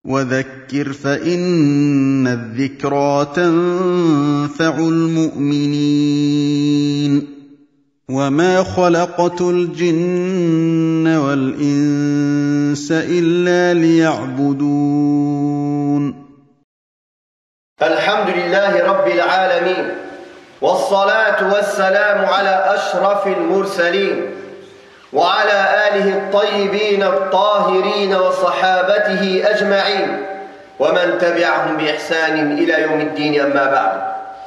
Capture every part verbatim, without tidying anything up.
وذكر فإن الذكرى تنفع المؤمنين وما خلقت الجن والإنس إلا ليعبدون الحمد لله رب العالمين والصلاة والسلام على أشرف المرسلين وعلى آله الطيبين الطاهرين وصحابته أجمعين ومن تبعهم بإحسان إلى يوم الدين أما بعد.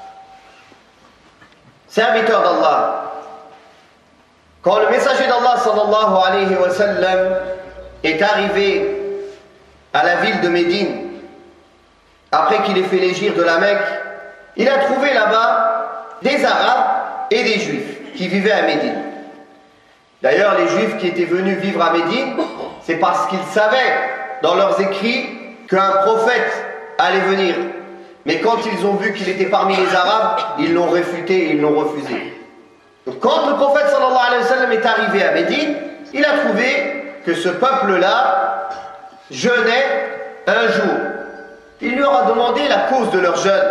Serviteurs d'Allah, quand le messager d'Allah sallallahu alayhi wa sallam est arrivé à la ville de Médine, après qu'il ait fait l'hégire de la Mecque, il a trouvé là-bas des Arabes et des Juifs qui vivaient à Médine. D'ailleurs, les Juifs qui étaient venus vivre à Médine, c'est parce qu'ils savaient dans leurs écrits qu'un prophète allait venir. Mais quand ils ont vu qu'il était parmi les Arabes, ils l'ont réfuté et ils l'ont refusé. Donc quand le prophète sallallahu alayhi wa sallam est arrivé à Médine, il a trouvé que ce peuple-là jeûnait un jour. Il leur a demandé la cause de leur jeûne.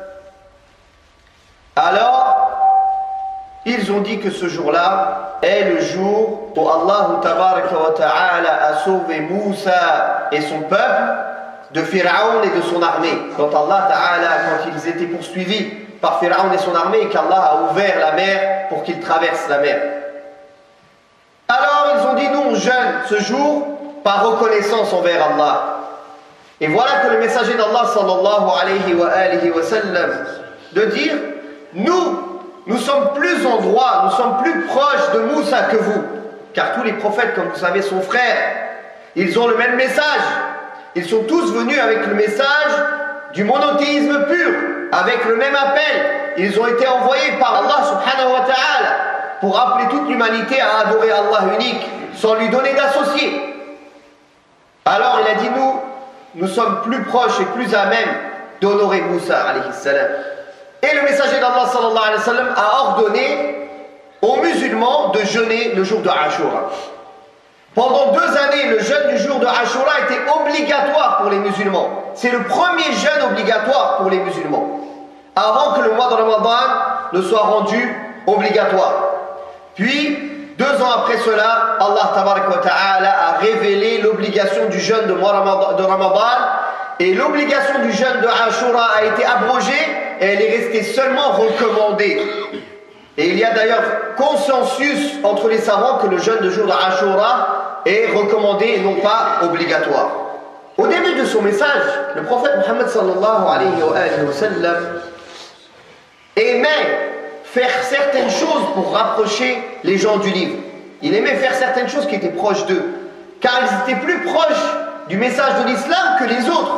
Alors, ils ont dit que ce jour-là est le jour où Allah tabaraka wa ta'ala a sauvé Moussa et son peuple de Pharaon et de son armée. Quand Allah ta'ala, quand ils étaient poursuivis par Pharaon et son armée et qu'Allah a ouvert la mer pour qu'ils traversent la mer. Alors ils ont dit, nous on jeûne ce jour par reconnaissance envers Allah. Et voilà que le messager d'Allah sallallahu alayhi wa alihi wa sallam de dire, nous Nous sommes plus en droit, nous sommes plus proches de Moussa que vous. Car tous les prophètes, comme vous savez, sont frères. Ils ont le même message. Ils sont tous venus avec le message du monothéisme pur, avec le même appel. Ils ont été envoyés par Allah subhanahu wa ta'ala pour appeler toute l'humanité à adorer Allah unique, sans lui donner d'associés. Alors il a dit, nous, nous sommes plus proches et plus à même d'honorer Moussa alayhi salam. Et le messager d'Allah sallallahu alayhi wa sallam a ordonné aux musulmans de jeûner le jour de Ashura. Pendant deux années, le jeûne du jour de Ashura était obligatoire pour les musulmans. C'est le premier jeûne obligatoire pour les musulmans, avant que le mois de Ramadan ne soit rendu obligatoire. Puis, deux ans après cela, Allah tabaraka wa ta'ala a révélé l'obligation du jeûne de mois de Ramadan, et l'obligation du jeûne de Ashura a été abrogée et elle est restée seulement recommandée. Et il y a d'ailleurs consensus entre les savants que le jeûne de jour de Ashura est recommandé et non pas obligatoire. Au début de son message, le prophète Muhammad sallallahu alayhi wa sallam aimait faire certaines choses pour rapprocher les gens du livre. Il aimait faire certaines choses qui étaient proches d'eux, car ils étaient plus proches du message de l'islam que les autres.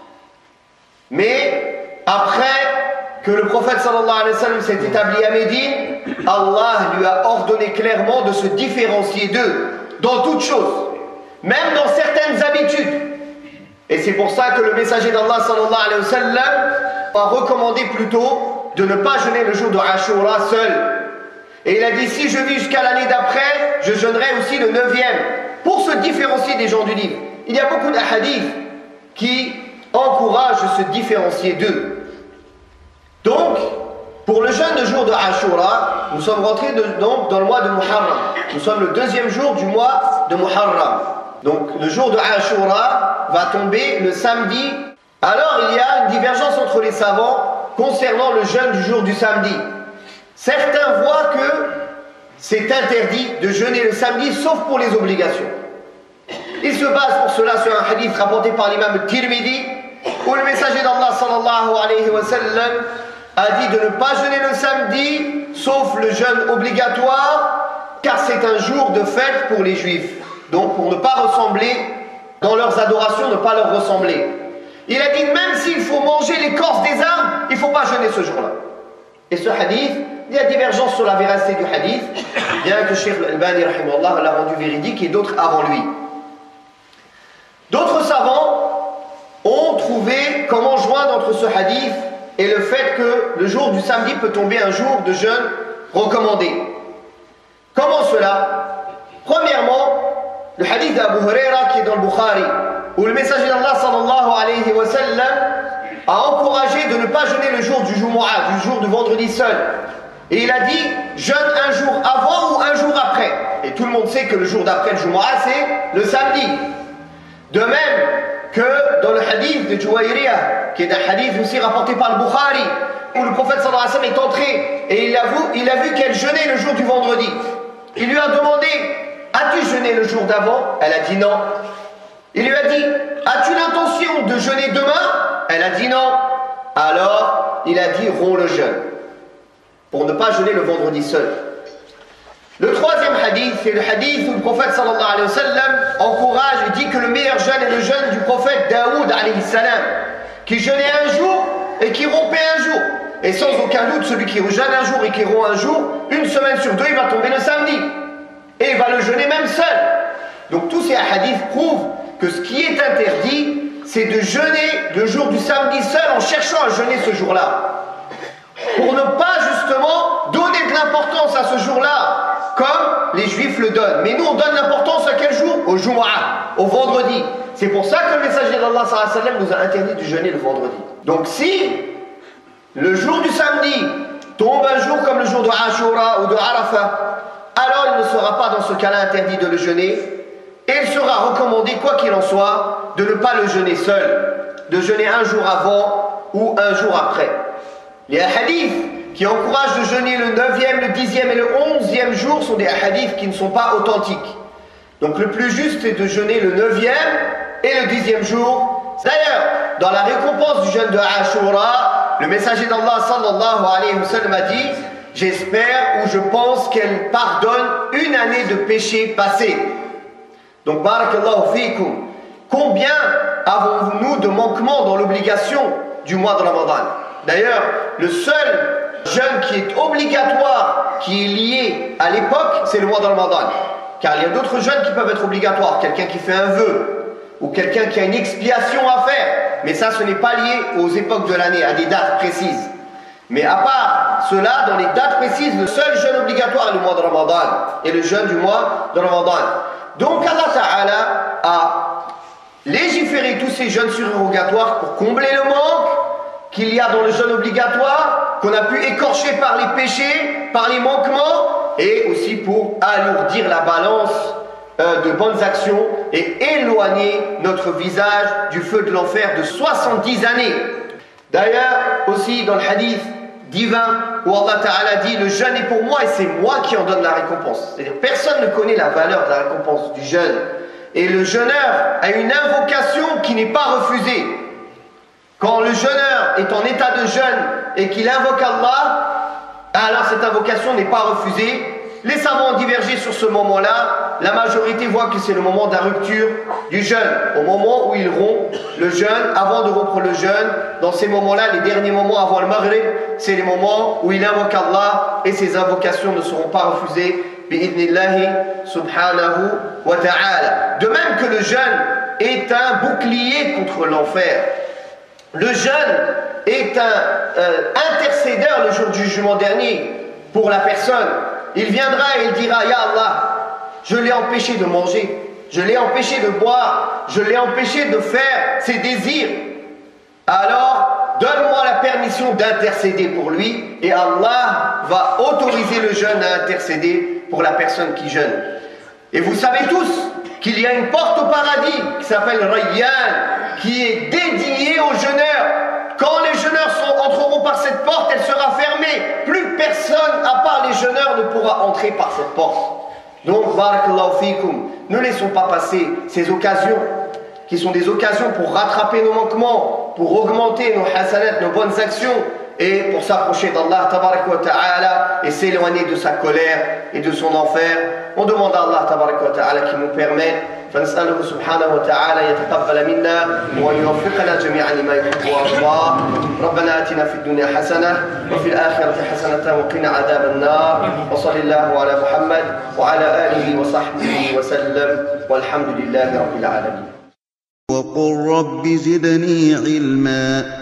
Mais après que le prophète sallallahu alayhi wa sallam s'est établi à Médine, Allah lui a ordonné clairement de se différencier d'eux dans toutes choses, même dans certaines habitudes. Et c'est pour ça que le messager d'Allah sallallahu alayhi wa sallam a recommandé plutôt de ne pas jeûner le jour de Ashura seul. Et il a dit, si je vis jusqu'à l'année d'après, je jeûnerai aussi le neuvième, pour se différencier des gens du livre. Il y a beaucoup de hadiths qui encouragent de se différencier d'eux. Donc, pour le jeûne de jour de Ashura, nous sommes rentrés de, donc dans le mois de Muharram. Nous sommes le deuxième jour du mois de Muharram. Donc, le jour de Ashura va tomber le samedi. Alors, il y a une divergence entre les savants concernant le jeûne du jour du samedi. Certains voient que c'est interdit de jeûner le samedi, sauf pour les obligations. Il se base pour cela sur un hadith rapporté par l'imam Tirmidhi, où le messager d'Allah sallallahu alayhi wa sallam a dit de ne pas jeûner le samedi, sauf le jeûne obligatoire, car c'est un jour de fête pour les juifs. Donc pour ne pas ressembler, dans leurs adorations, ne pas leur ressembler. Il a dit, même s'il faut manger l'écorce des arbres, il ne faut pas jeûner ce jour-là. Et ce hadith, il y a divergence sur la véracité du hadith, bien que Cheikh Al-Albani rahimahullah l'a rendu véridique et d'autres avant lui. D'autres savants ont trouvé comment joindre entre ce hadith et le fait que le jour du samedi peut tomber un jour de jeûne recommandé. Comment cela? Premièrement, le hadith d'Abu Huraira qui est dans le Bukhari, où le messager d'Allah sallallahu alayhi wa sallam a encouragé de ne pas jeûner le jour du Jumu'ah, du jour du vendredi seul. Et il a dit, jeûne un jour avant ou un jour après. Et tout le monde sait que le jour d'après le Jumu'ah, c'est le samedi. De même que dans le hadith de Juwayriya, qui est un hadith aussi rapporté par le Bukhari, où le prophète sallallahu alayhi wa sallam est entré et il a vu, il a vu qu'elle jeûnait le jour du vendredi. Il lui a demandé, as-tu jeûné le jour d'avant? Elle a dit non. Il lui a dit, as-tu l'intention de jeûner demain? Elle a dit non. Alors, il a dit, romps le jeûne, pour ne pas jeûner le vendredi seul. Le troisième hadith, c'est le hadith où le prophète sallallahu alayhi wa sallam encourage et dit que le meilleur jeûne est le jeûne du prophète Daoud alayhi salam, qui jeûnait un jour et qui rompait un jour. Et sans aucun doute, celui qui jeûne un jour et qui rompt un jour, une semaine sur deux, il va tomber le samedi. Et il va le jeûner même seul. Donc tous ces hadiths prouvent que ce qui est interdit, c'est de jeûner le jour du samedi seul en cherchant à jeûner ce jour-là. Pour ne pas justement donner de l'importance à ce jour-là, comme les juifs le donnent. Mais nous, on donne l'importance à quel jour? Au Jumu'ah, au vendredi. C'est pour ça que le messager d'Allah sallallahu alayhi wa sallam nous a interdit de jeûner le vendredi. Donc si le jour du samedi tombe un jour comme le jour de Ashura ou de Arafah, alors il ne sera pas dans ce cas-là interdit de le jeûner, et il sera recommandé, quoi qu'il en soit, de ne pas le jeûner seul, de jeûner un jour avant ou un jour après. Les hadiths qui encouragent de jeûner le neuvième, le dixième et le onzième jour sont des hadiths qui ne sont pas authentiques. Donc le plus juste est de jeûner le neuvième et le dixième jour. D'ailleurs, dans la récompense du jeûne de Ashura, le messager d'Allah sallallahu alayhi wa sallam a dit, j'espère ou je pense qu'elle pardonne une année de péché passé. Donc barakallahu fikum, combien avons-nous de manquements dans l'obligation du mois de Ramadan? D'ailleurs, le seul jeûne qui est obligatoire, qui est lié à l'époque, c'est le mois de Ramadan. Car il y a d'autres jeûnes qui peuvent être obligatoires. Quelqu'un qui fait un vœu, ou quelqu'un qui a une expiation à faire. Mais ça, ce n'est pas lié aux époques de l'année, à des dates précises. Mais à part cela, dans les dates précises, le seul jeûne obligatoire est le mois de Ramadan. Et le jeûne du mois de Ramadan. Donc Allah Ta'ala a légiféré tous ces jeûnes surérogatoires pour combler le manque qu'il y a dans le jeûne obligatoire, qu'on a pu écorcher par les péchés, par les manquements, et aussi pour alourdir la balance euh, de bonnes actions et éloigner notre visage du feu de l'enfer de soixante-dix années. D'ailleurs, aussi dans le hadith divin où Allah Ta'ala dit, le jeûne est pour moi et c'est moi qui en donne la récompense. C'est-à-dire personne ne connaît la valeur de la récompense du jeûne. Et le jeûneur a une invocation qui n'est pas refusée. Quand le jeûneur est en état de jeûne et qu'il invoque Allah, alors cette invocation n'est pas refusée. Les savants ont divergé sur ce moment-là. La majorité voit que c'est le moment de la rupture du jeûne. Au moment où il rompt le jeûne, avant de rompre le jeûne, dans ces moments-là, les derniers moments avant le Maghrib, c'est les moments où il invoque Allah et ses invocations ne seront pas refusées. Bi'idnillahi subhanahu wa ta'ala. De même que le jeûne est un bouclier contre l'enfer. Le jeûne est un euh, intercédeur le jour du jugement dernier pour la personne. Il viendra et il dira, Ya Allah, je l'ai empêché de manger, je l'ai empêché de boire, je l'ai empêché de faire ses désirs. Alors, donne-moi la permission d'intercéder pour lui et Allah va autoriser le jeûne à intercéder pour la personne qui jeûne. Et vous savez tous qu'il y a une porte au paradis qui s'appelle Rayyan, qui est dédiée aux jeûneurs. Quand les jeûneurs sont, entreront par cette porte, elle sera fermée. Plus personne, à part les jeûneurs, ne pourra entrer par cette porte. Donc, barakallahu fikum, ne laissons pas passer ces occasions, qui sont des occasions pour rattraper nos manquements, pour augmenter nos hasanat, nos bonnes actions, et pour s'approcher d'Allah tabarak wa ta'ala et s'éloigner de sa colère et de son enfer. On demande à Allah tabarak wa ta'ala qui nous permette, فنسأله سبحانه وتعالى يتقبل منا ويوفقنا جميعا لما يحب ويرضى. ربنا آتنا في الدنيا حسنة وفي الآخرة حسنة وقنا عذاب النار. وصل الله على محمد وعلى آله وصحبه وسلم والحمد لله رب العالمين. وقل رب زدني علما.